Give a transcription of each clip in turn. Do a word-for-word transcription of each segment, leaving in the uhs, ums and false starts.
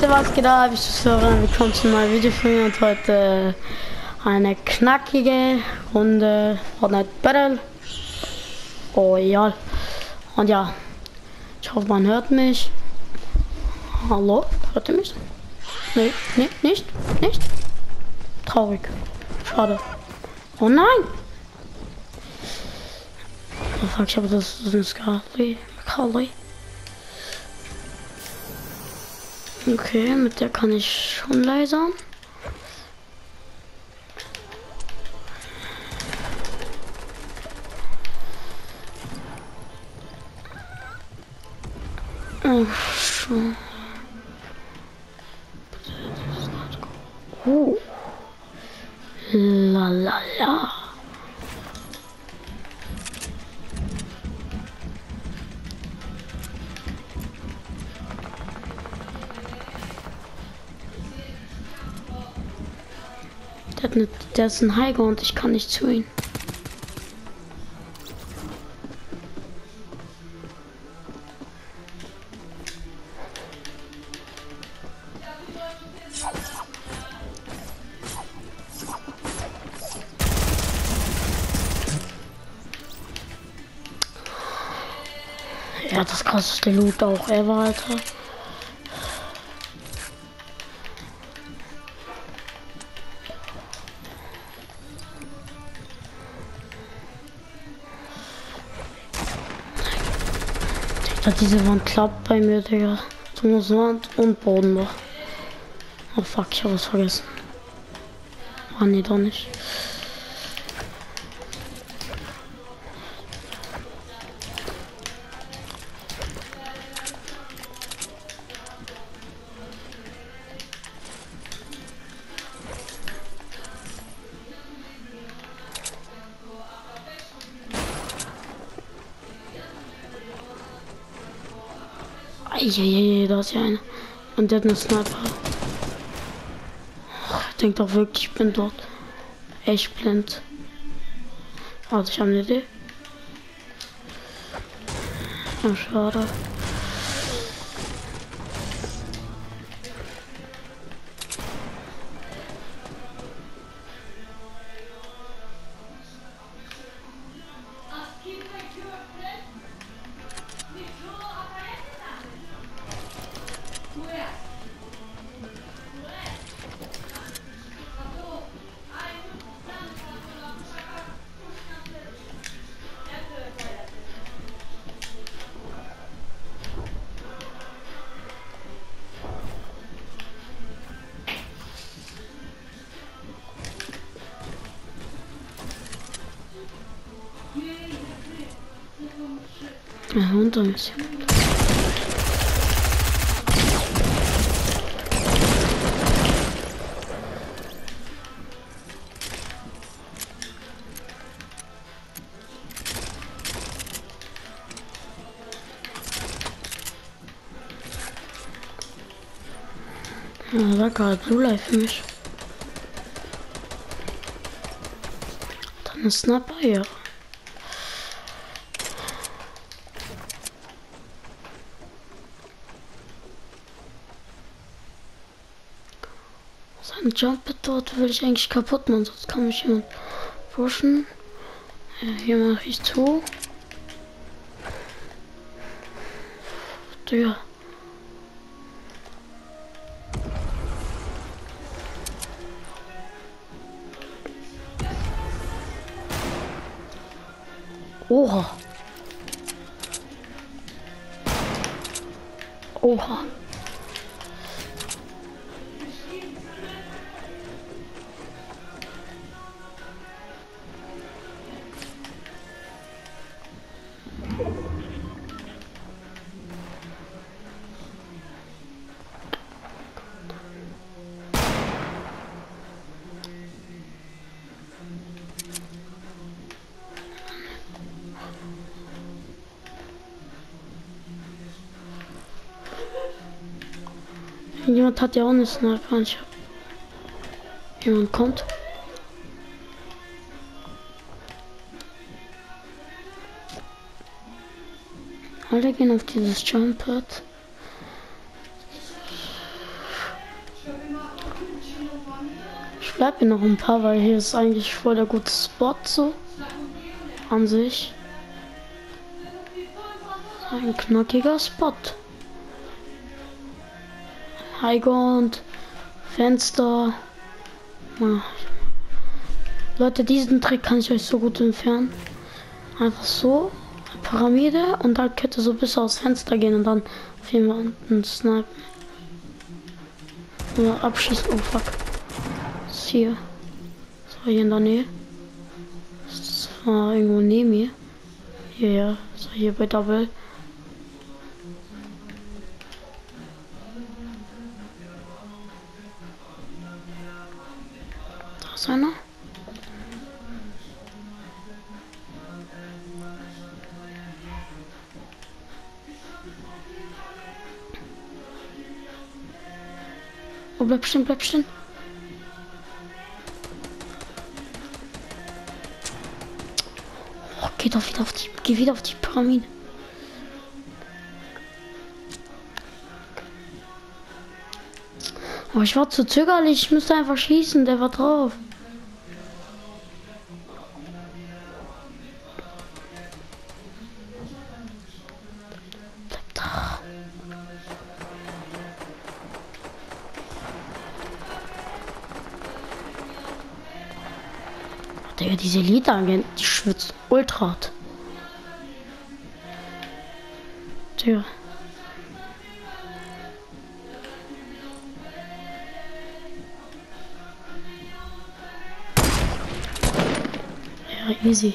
Was geht ab? Ich bin willkommen zu einem neuen Video von mir und heute eine knackige Runde Fortnite Battle Royale. Und ja, ich hoffe man hört mich. Hallo? Hört ihr mich? Nee, nee, nicht, nicht. Traurig. Schade. Oh nein! Oh fuck, ich habe das, das ist Scarly. Scarly. Okay, mit der kann ich schon lasern. Oh, schon. Oh. La la la. Der, hat eine, der ist ein Heiger und ich kann nicht zu ihm. Ja, das krasseste Loot auch ever, Alter. Digga, diese Wand klappt bei mir, Digga. Du musst Wand und Boden noch. Oh fuck, ich habe was vergessen. Ah nee, doch nicht. Eieiei, da ist ja einer. Und der hat eine Sniper. Ich denke doch wirklich, ich bin dort echt blind. Also ich habe eine Idee. Oh, schade. Ja, unter uns. Ja, da gerade Blue Life für mich. Dann ist Sniper hier. Sein Jump dort will ich eigentlich kaputt machen, sonst kann mich jemand pushen. Ja, hier mache ich zu. Ja. Oha. Oha. Jemand hat ja auch eine Sniper. Ich hab... Jemand kommt. Alle gehen auf dieses Jump Pad. Ich bleib hier noch ein paar, weil hier ist eigentlich voll der gute Spot so. An sich. Ein knackiger Spot. Highground, Fenster. Leute, diesen Trick kann ich euch so gut empfehlen. Einfach so, Pyramide und dann könnt ihr so bis aufs Fenster gehen und dann auf jemanden snipen. Oder abschießen. Oh fuck. Das ist hier. Das war hier in der Nähe. Das war irgendwo neben mir. Hier, ja. Das war hier bei Double. Da ist einer. Oh, bleib stehen, bleib stehen. Oh, geh doch wieder auf die, geh wieder auf die Pyramide. Oh, ich war zu zögerlich, ich müsste einfach schießen, der war drauf. Bleib da. Digga, diese Elite-Agent, die schwitzt ultra hart. Digga. Ja, easy.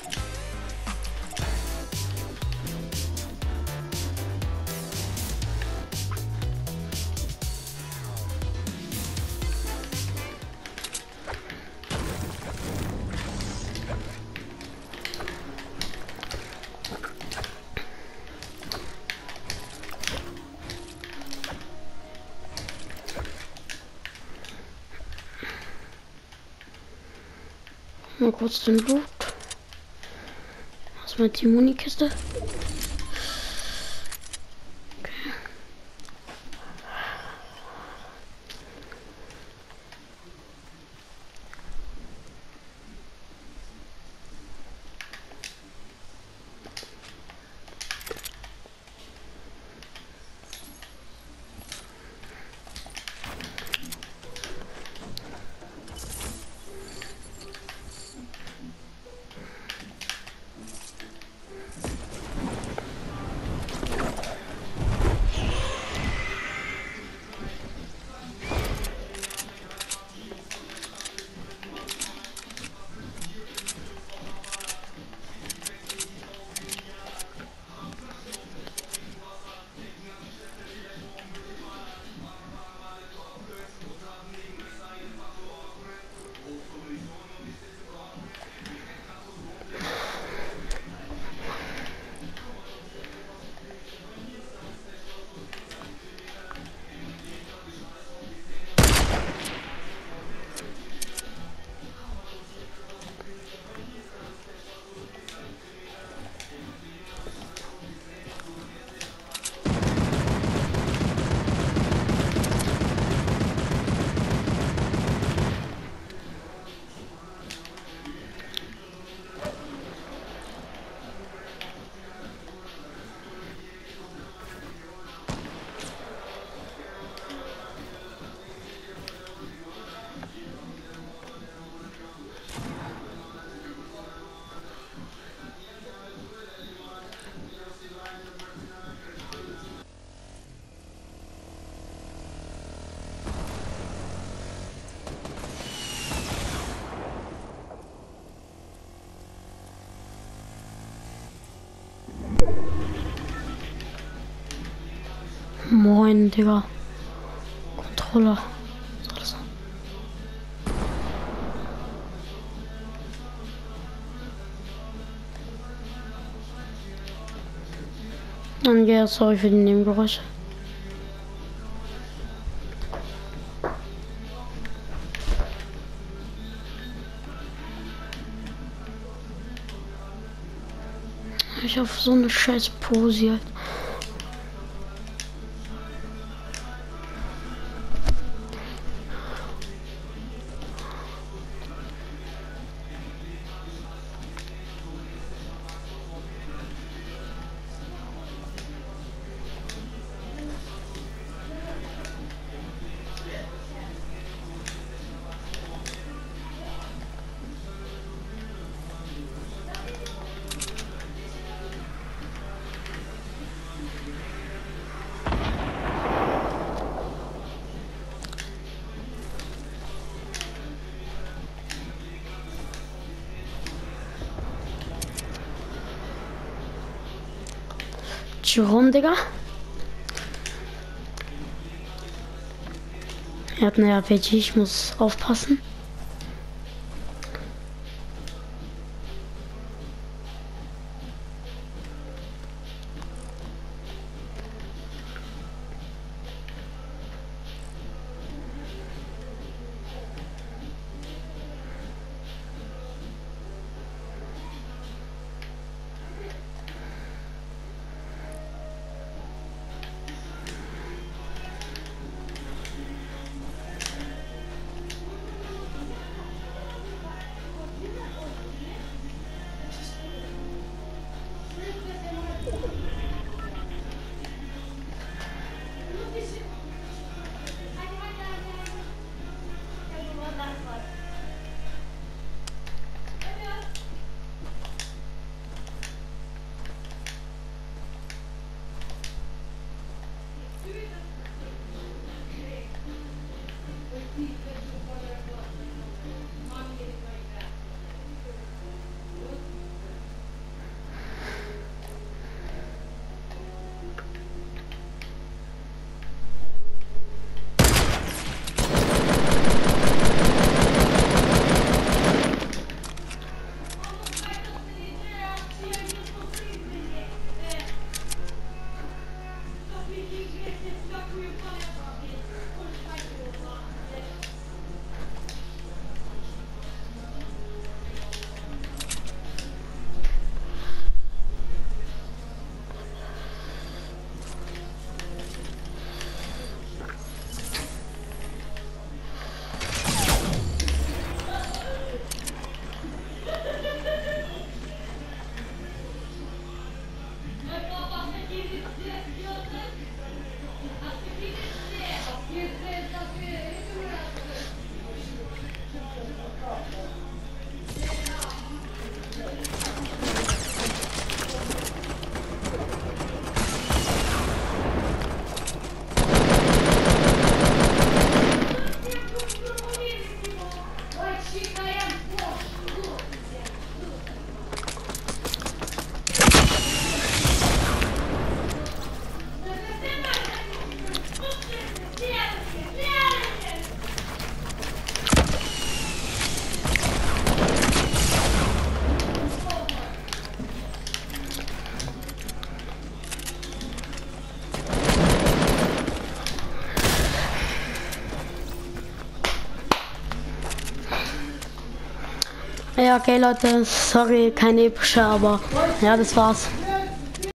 Mal kurz den Loot. Was mit die Munikiste? Okay. Moin, Digga. Controller. Was soll das sein? Dann ja, sorry für die Nebengeräusche. Ich auf so eine scheiß Pose halt. schon rum, Digga. Er hat eine R P G, ich muss aufpassen. Ja, okay Leute, sorry, keine epische, aber ja, das war's.